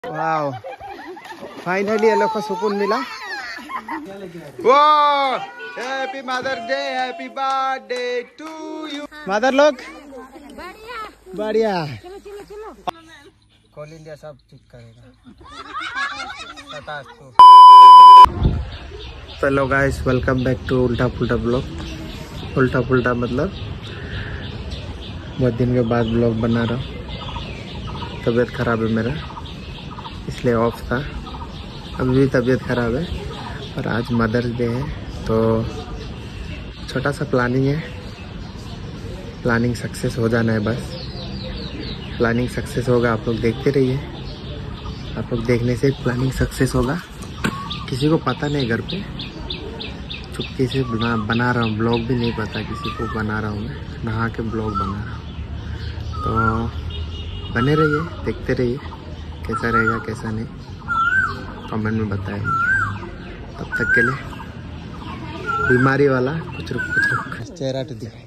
Wow, finally ये लोग को सुकून मिला। वो happy mother day, happy birthday to you. Mother लोग बढ़िया। कॉल इंडिया सब ठीक करेगा। Hello guys, welcome back to Ulta Pulta blog. उल्टा पुल्टा मतलब बहुत दिन के बाद ब्लॉग बना रहा हूँ। तबीयत खराब है मेरा, इसलिए ऑफ था। अभी भी तबीयत खराब है और आज मदर्स डे है, तो छोटा सा प्लानिंग है। प्लानिंग सक्सेस हो जाना है बस। प्लानिंग सक्सेस होगा, आप लोग देखते रहिए। आप लोग देखने से प्लानिंग सक्सेस होगा। किसी को पता नहीं, घर पे चुपके से बना रहा हूँ ब्लॉग, भी नहीं पता किसी को बना रहा हूँ मैं। नहा के ब्लॉग बना रहा हूँ, तो बने रहिए, देखते रहिए कैसा रहेगा कैसा नहीं, कमेंट में बताएंगे। तब तक के लिए बीमारी वाला कुछ रुक चेहरा तो दिखाए।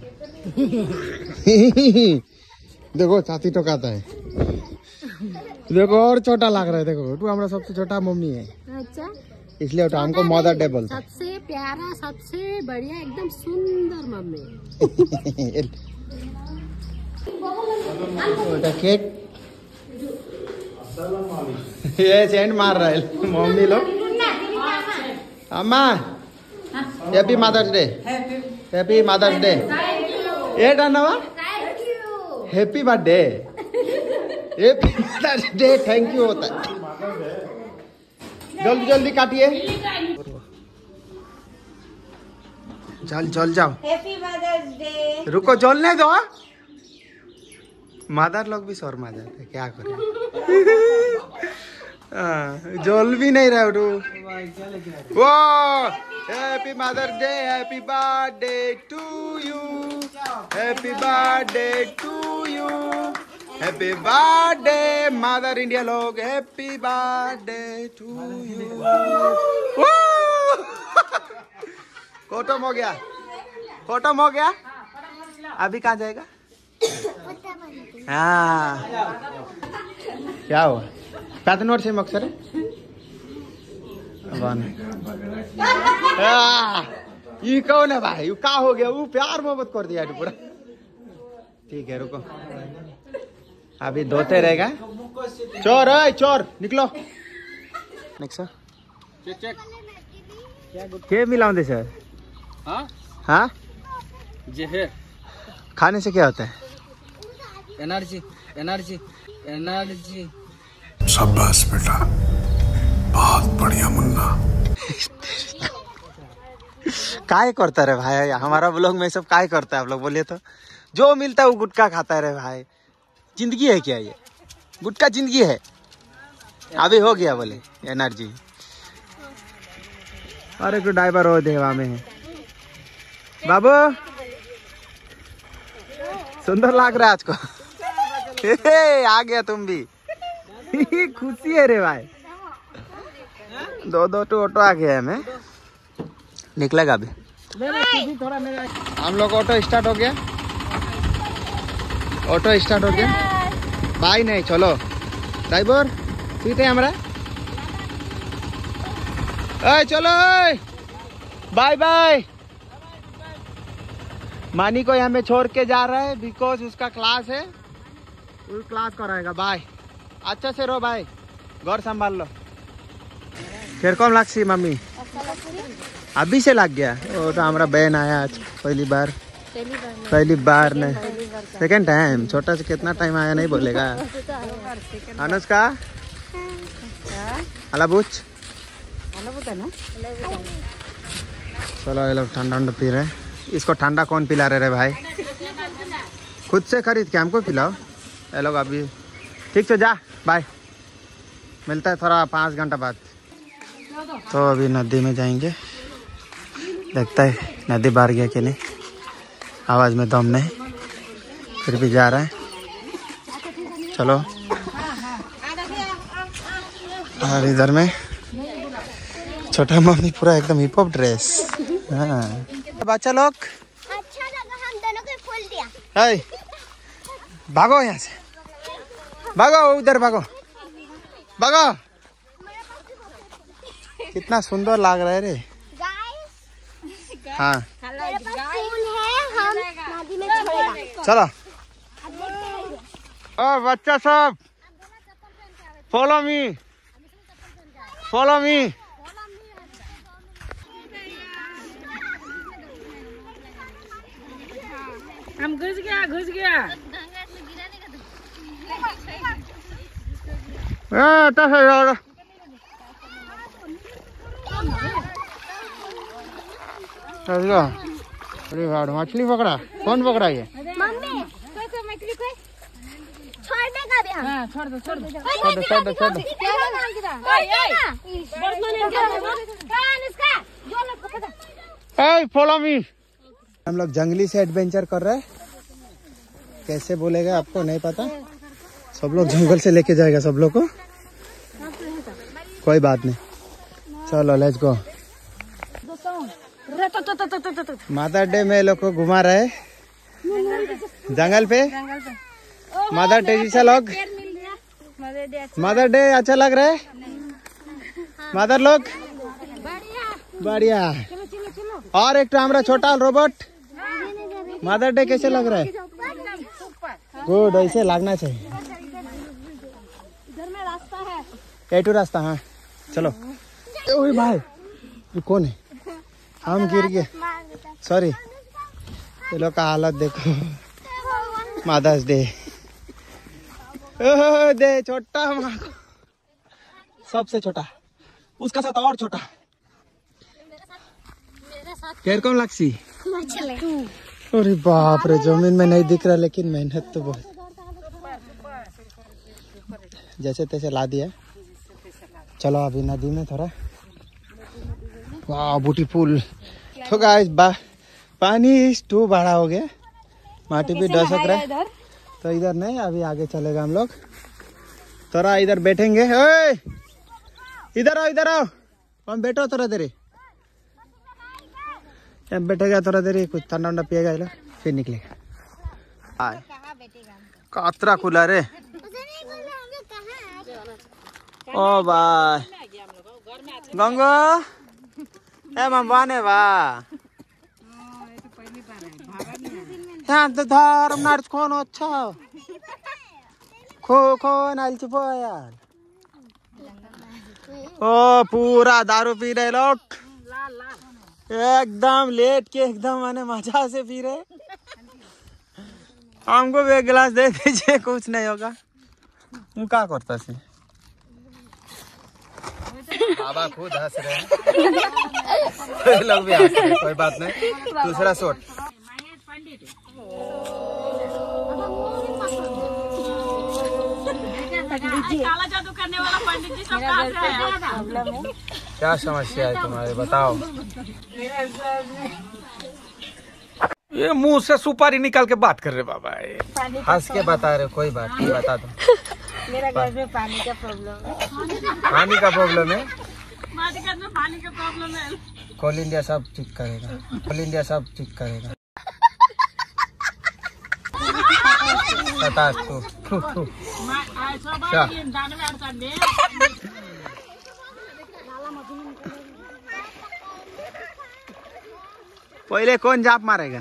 देखो छाती टोकाता है, देखो और छोटा लग रहा है। देखो तू हमारा सबसे छोटा मम्मी है। अच्छा, इसलिए तो हमको मदर डे बोलते हैं। सबसे प्यारा, सबसे बढ़िया, एकदम सुंदर मम्मी। केक ये सेंड मार रहा है मम्मी लोग। अम्मा happy mother's day, happy mother's day. ये डनवा happy birthday, happy mother's day, thank you होता है। जल्दी जल्दी काटिए, जल जाओ। Happy mother's day. रुको, जलने दो। मदर लोग भी शर्मा जाते हैं, क्या करें। जल भी नहीं रहा तू। वो happy mother's day, happy birthday to you, happy birthday to you, happy birthday mother India लोग, हैप्पी बर्थडे टू यू। खत्म हो गया, खत्म हो गया। अभी कहाँ जाएगा? हाँ, क्या हुआ? पैतनोर से मक्सर ये कौन है भाई? यू का हो गया? वो प्यार मोहब्बत कर दिया पूरा। ठीक है, रुको, अभी धोते रहेगा। चोर है, चोर निकलो। नेक्स्ट क्या मिलाऊं दे सर? हाँ, खाने से क्या होता है? Energy, energy, energy. शाबाश बेटा, बहुत बढ़िया मुन्ना। काय करता रहे भाई, हमारा ब्लॉग में सब काय करता है आप लोग बोलिए तो। जो मिलता है वो गुटखा खाता रहे भाई। जिंदगी है क्या ये? गुटखा जिंदगी है? अभी हो गया बोले एनर्जी। अरे तो ड्राइवर हो देवा में है बाबू, सुंदर लग रहा है आज को। आ गया तुम भी। खुशी है रे भाई। दो तो ऑटो आ गया है। मैं निकलेगा अभी। हम लोग ऑटो स्टार्ट हो गया, ऑटो स्टार्ट हो गया। बाय नहीं, चलो ड्राइवर सीट है हमारा। चलो बाय बाय। मानी को यहाँ में छोड़ के जा रहा है, बिकॉज उसका क्लास है, वो क्लास कराएगा। बाय, अच्छा से रहो भाई, घर संभाल लो। फिर कौन लागसी मम्मी? अभी से लग गया। वो तो हमारा बहन आया आज पहली बार नहीं, सेकेंड टाइम। छोटा से कितना टाइम आया नहीं बोलेगा। अनुष्का अलाबुच, चलो ये लोग ठंडा ठंडा पी रहे हैं। इसको ठंडा कौन पिला रहे भाई? खुद से खरीद के हमको पिलाओ। ये लोग अभी ठीक है, जा बाय, मिलता है थोड़ा 5 घंटा बाद। तो अभी नदी में जाएंगे, देखता है नदी बाहर गया कि नहीं। आवाज़ में दम नहीं, फिर भी जा रहा है। चलो, और इधर में छोटा मम्मी पूरा एकदम हिप हॉप ड्रेस। हाँ बच्चा लोग, अच्छा लगा, हम दोनों को खोल दिया। भागो यहाँ से, भागो उधर भागो। भगो। कितना सुंदर लग रहा है रे। हाँ चलो। ओ बच्चा सब फॉलो मी, फॉलो मी। हम घुस गया, घुस गया। अरे वाह, मछली पकड़ा। कौन पकड़ा ये? मम्मी मछली को छोड़ने का भी हम। हाँ, छोड़ दो, छोड़ दो। छोड़ दो, छोड़ दो, छोड़ दो। Follow me. हम लोग जंगली से एडवेंचर कर रहे हैं। कैसे बोलेगा आपको नहीं पता। सब लोग जंगल से लेके जाएगा सब लोग को। कोई बात नहीं, चलो लेट्स गो। मदर डे में लोग को घुमा रहे जंगल पे। मदर टेरेसा लोग, मदर डे अच्छा लग रहा है। मदर लोग बढ़िया। और एक हमारा छोटा रोबोट। मदर डे कैसे लग रहा है? गुड, ऐसे लगना चाहिए। इधर में रास्ता है। एटू रास्ता। हाँ चलो। ओए भाई, ये कौन है? हम गिर गए, सॉरी। ये लोग का हालत देखो। मदर्स डे दे छोटा, सबसे छोटा, उसका साथ और छोटा। केर कौन लक्सी? अरे बाप रे, जमीन में नहीं दिख रहा लेकिन मेहनत तो बहुत। जैसे तैसे ला दिया। चलो अभी नदी में थोड़ा। वाह ब्यूटीफुल। तो गाइस पानी टू बड़ा हो गया, माटी भी डसक रहा है। तो इधर नहीं, अभी आगे चलेगा हम लोग। थोड़ा इधर बैठेंगे। ओए इधर आओ, इधर आओ। हम बैठो थोड़ा देरी। बैठेगा थोड़ा देरी, कुछ ठंडा ठंडा पिएगा, फिर निकलेगा। कातरा खुला रे। ओ बाय गंगो ए माने बा यहाँ तो धर नार्स कौन अच्छा खो खो नाल चुप यार। ओ पूरा दारू पी रहे लोग, एकदम लेट के, एकदम माने मजा से पी रहे। हमको भी एक गिलास दे दीजिए, कुछ नहीं होगा। तू क्या करता सी? बाबा खुद हंस रहे हैं। लोग भी हंस रहे हैं, कोई बात नहीं। दूसरा शॉट। काला जादू करने वाला पंडित जी सब कहाँ से आया? क्या समस्या है तुम्हारे, बताओ। ये मुंह से सुपारी निकाल के बात कर रहे बाबा। हंस के बता रहे, कोई बात नहीं, बता दो। मेरा घर में पानी का प्रॉब्लम है। पानी का प्रॉब्लम है? पानी का प्रॉब्लम है। कोल इंडिया सब ठीक करेगा, कोल इंडिया सब ठीक करेगा। बता तू। क्या? पहले कौन जाप मारेगा?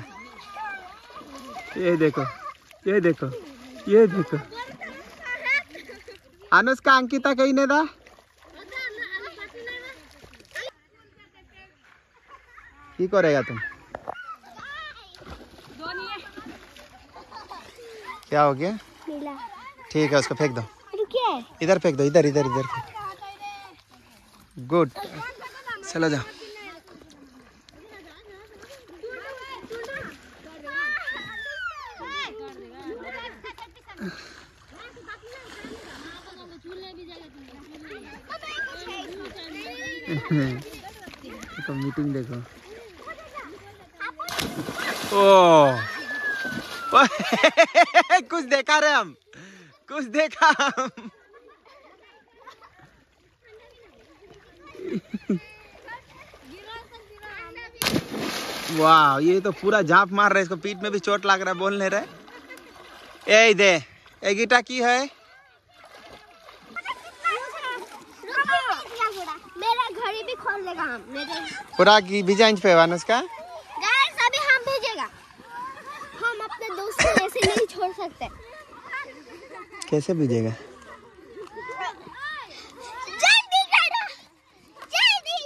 ये देखो, ये देखो, ये देखो। अनुष्का अंकिता कहीं नहीं था। की करेगा तुम? क्या हो गया? ठीक है, उसको फेंक दो। इधर फेंक दो, इधर इधर इधर। गुड, चलो जाओ। देखो मीटिंग देखो। ओ कुछ देखा रे हम, कुछ देखा हम। वाह, ये तो पूरा झांप मार रहे, इसको पीठ में भी चोट लग रहा है, बोल नहीं रहे। ए दे ए गिटा की है? छोड़ देगा हम मेरे पूरा की भिजा इंच पे वानस का गाइस अभी हम भेजेगा। हम अपने दोस्त को ऐसे नहीं छोड़ सकते। कैसे भिजेगा? जल्दी करो जल्दी।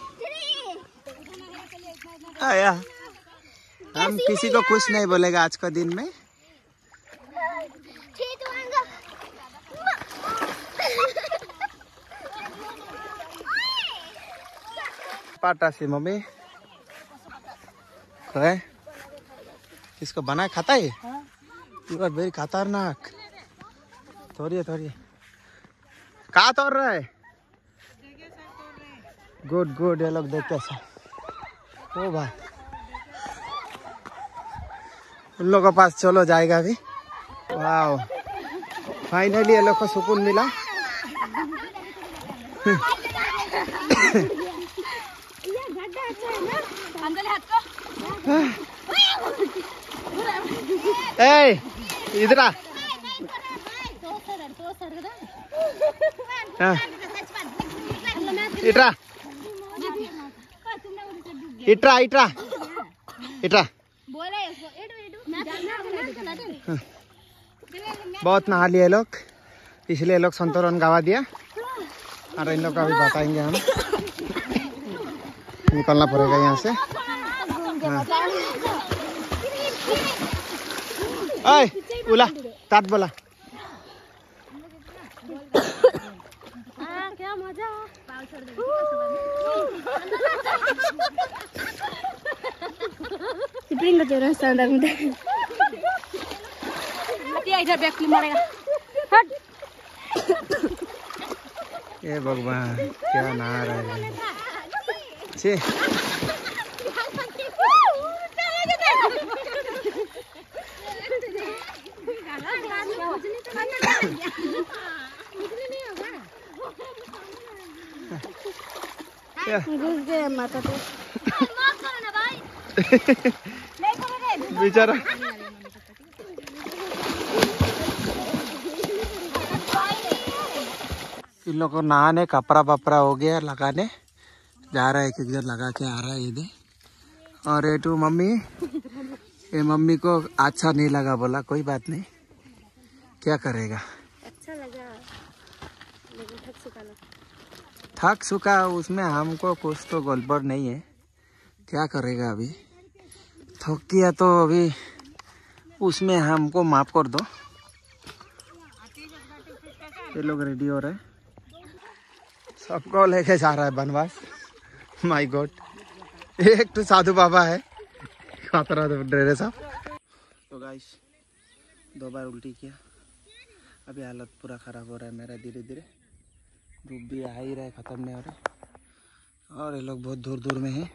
आया हम किसी को कुछ नहीं बोलेगा आज का दिन में। पाटा से मम्मी है इसको बना खाता है। यू आर वेरी खतरनाक। थोड़ी कहाँ तोड़ रहा है? गुड गुड ये लोग देख कैसा। ओ भाई उन लोगों के पास चलो जाएगा अभी। वाओ फाइनली ये लोग को सुकून मिला। ए इधर आ। इट्रा इट्रा इट्रा इट्रा बहुत नहा लिए लोग इसलिए लोग संतुलन गवा दिया। और इन लोग का भी बताएंगे हम। निकलना पड़ेगा यहाँ से। हाँ। उला तात बोला क्या मजा स्प्रिंग का रास्ता अंदर में इधर बैक मारेगा। हट ये भगवान क्या नहा रहा है। छी घुस गया माता पे। बेचारा इन लोग को नहाने कपड़ा वपड़ा हो गया लगाने जा रहा है। एक जन लगा के आ रहा है ये दे। और ये टू मम्मी ये मम्मी को अच्छा नहीं लगा बोला कोई बात नहीं क्या करेगा। अच्छा लगा लेकिन थक चुका उसमें हमको कुछ तो गड़बड़ नहीं है। क्या करेगा अभी थक गया तो अभी उसमें हमको माफ कर दो। ये लोग रेडी हो रहे हैं सबको लेके जा रहा है बनवास। माय गॉड एक तो साधु बाबा है खतरा डरे साहब। तो गाइस 2 बार उल्टी किया अभी हालत पूरा खराब हो रहा है मेरा धीरे धीरे। धूप भी आ ही रहा है खत्म नहीं हो रहा और ये लोग बहुत दूर दूर में है।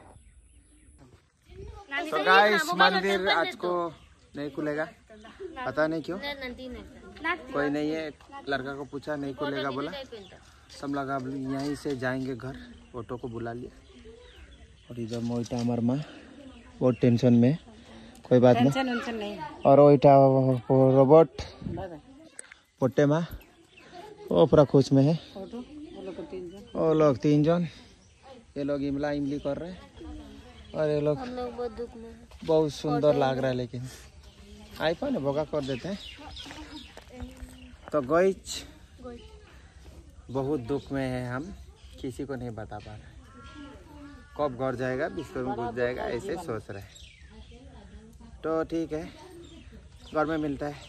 तो गाइस मंदिर आज को नहीं खुलेगा पता नहीं क्यों कोई नहीं है। लड़का को पूछा नहीं खुलेगा बोला। सब लगा यहीं से जाएंगे घर ऑटो को बुला लिया। और इधर मोइटा हमार माँ बहुत टेंशन में कोई बात नहीं। और ओइटा रोबोट पोटे माँ वो पूरा खुश में है। वो लोग 3 जन ये लोग इमला इमली कर रहे हैं और ये लोग बहुत दुख में बहुत सुंदर लग रहा है लेकिन आईफोन भोगा कर देते हैं। तो गोइच बहुत दुख में है हम किसी को नहीं बता पा रहे कब घर जाएगा बिस्तर में घुस जाएगा ऐसे सोच रहे। तो ठीक है घर में मिलता है।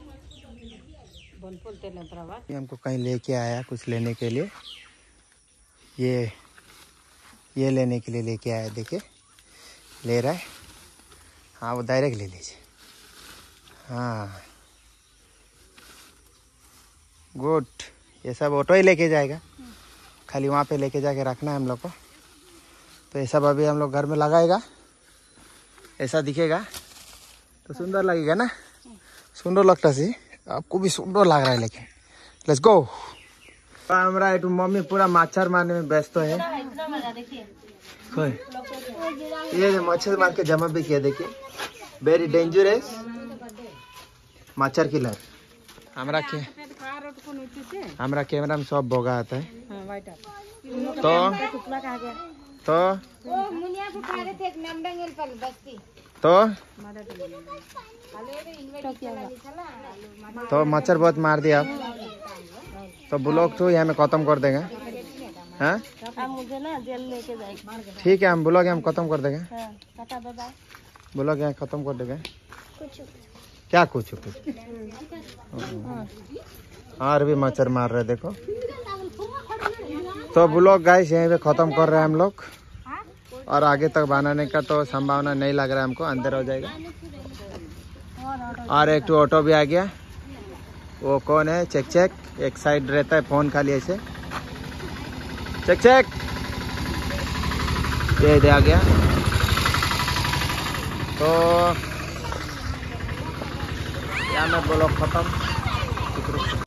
हमको कहीं लेके आया कुछ लेने के लिए। ये लेने के लिए लेके आया देखिए ले रहा है। हाँ वो डायरेक्ट ले लीजिए। हाँ गुड ये सब ऑटो ही लेके जाएगा खाली वहाँ पे लेके जाके रखना है हम लोग को। तो ये सब अभी हम लोग घर में लगाएगा ऐसा दिखेगा तो सुंदर लगेगा ना। सुंदर लगता सी आपको भी सुंदर लग रहा है लेकिन लेट्स गो। हमारा मम्मी पूरा मच्छर मारने में व्यस्त है। ये मच्छर मार के जमा भी किया देखिए वेरी डेंजरस मच्छर किलर। हमारा हमारा कैमरा में सब बोगा आता है। तो मच्छर बहुत मार दिया आप, तो ब्लॉग तो यहाँ में खत्म कर देंगे। हाँ मुझे ना जेल लेके जाएगा। ठीक है, हम ब्लॉग यहाँ खत्म कर देंगे। ब्लॉग यहाँ खत्म कर देंगे। क्या कुछ और भी मच्छर मार रहे देखो। तो ब्लॉग गाइस यहीं पे खत्म कर रहे हैं हम लोग, और आगे तक बनाने का तो संभावना नहीं लग रहा है हमको, अंदर हो जाएगा। और एक तो ऑटो भी आ गया, वो कौन है? चेक चेक, एक साइड रहता है फोन खाली ऐसे। चेक चेक, ये दे आ गया। तो यहाँ में ब्लॉग खत्म।